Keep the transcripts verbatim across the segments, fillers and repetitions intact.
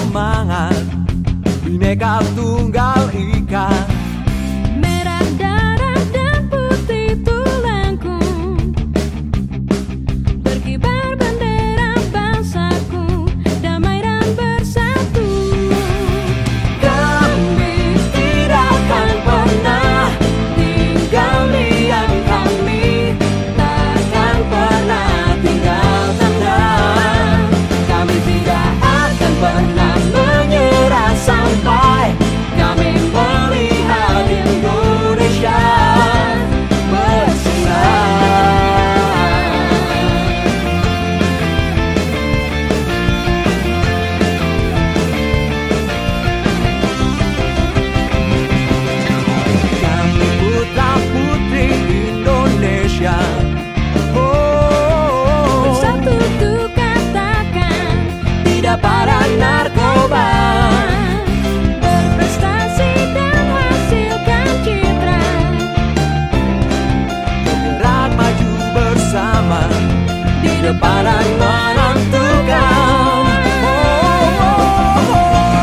semangat, Bhinneka Tunggal Ika. Merah darah dan putih tulangku, berkibar bendera bangsaku, damai dan bersatu. Kami tidak akan pernah tinggal diam, kami takkan pernah tinggal tenang. Kami tidak akan pernah menyerah sampai kami melihat Indonesia bersinar. Kami putra putri Indonesia, oh, Bersatu tuh katakan tidak pada narkoba, berprestasi dan hasilkan citra. bergerak maju bersama di depan dan menentukan. Oh, oh, oh.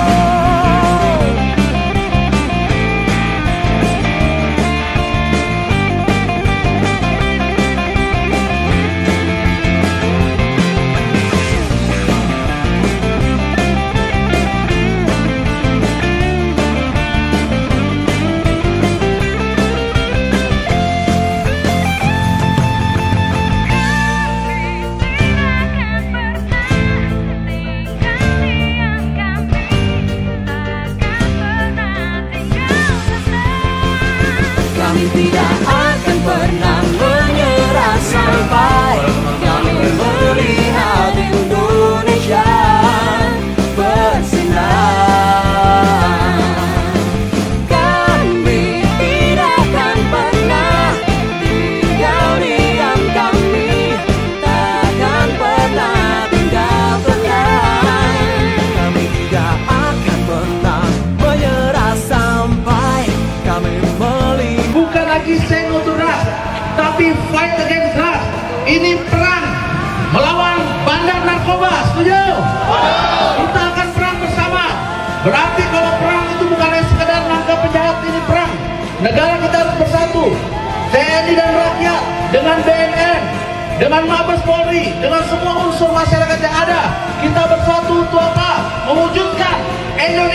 Kami tidak akan pernah menyerah sampai kami melihat Indonesia bersinar. Kami tidak akan pernah tinggal diam, kami takkan pernah tinggal tenang. Kami tidak akan pernah menyerah sampai kami melihat. Bukan lagi say no to drugs, tapi fight against drugs. Ini perang melawan bandar narkoba, setuju? Kita akan perang bersama. Berarti kalau perang itu bukan hanya sekedar nangkap penjahat, ini perang. Negara kita harus bersatu. T N I dan rakyat, dengan B N N, dengan Mabes Polri, dengan semua unsur masyarakat yang ada. Kita bersatu untuk apa? Mewujudkan Indonesia